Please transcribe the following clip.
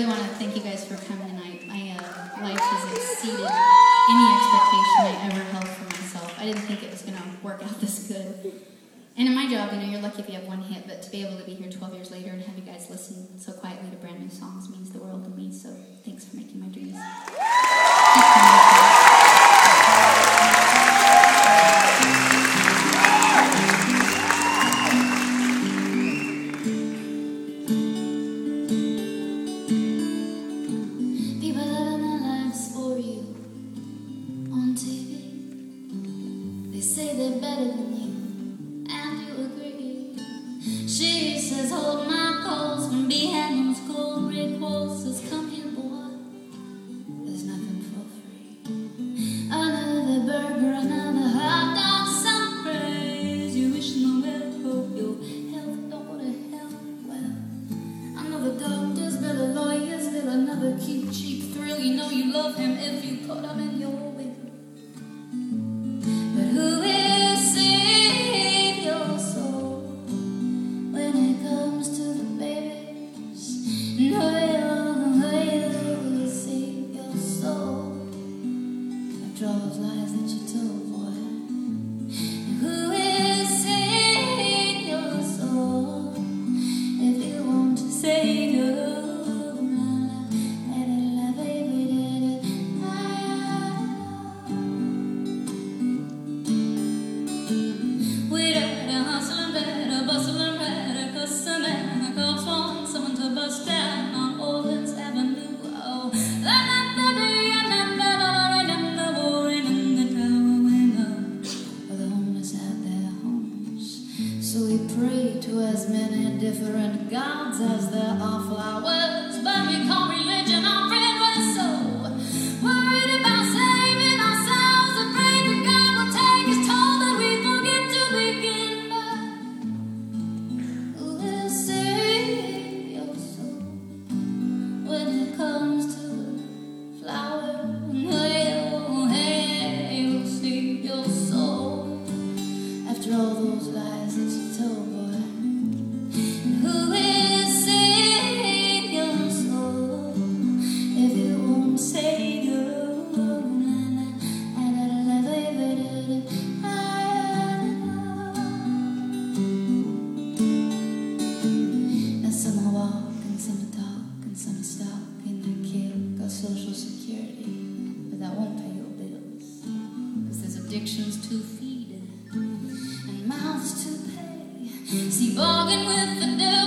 really want to thank you guys for coming tonight. My life has exceeded any expectation I ever held for myself. I didn't think it was going to work out this good. And in my job, you're lucky if you have one hit, but to be able to be here 12 years later and have you guys listen so quietly to brand new songs means the world to me, so thanks for making my dreams. People living their lives for you on TV. They say they're better than you. She says, hold my pulse from behind those gold brick walls. Says, come here, boy, there's nothing for free. Another burger, another hot dog, some praise. You wish no well, hope your health don't go to hell. Well, another doctor's bill, a lawyer's bill, another cute, cheap thrill. You know you love him if you put him in your will. But who will save your soul? When it comes to the babies, no will save your soul. After all those lies that you told, boy, who will save your soul if you want to save your soul? So we pray to as many different gods as there are flowers, but we call religion our friend. We're so worried about saving ourselves, afraid that God will take his toll, that we forget to begin. But who will save your soul when it comes to flower? Hey, will save your soul after all those lies that you told, boy. And who will save your soul if you won't save your own? Now some are walk and some are talk and some are stalk and they kill, got social security, but that won't pay your bills, cause there's addictions to feed and mouths to pay. See, bargain with the devil.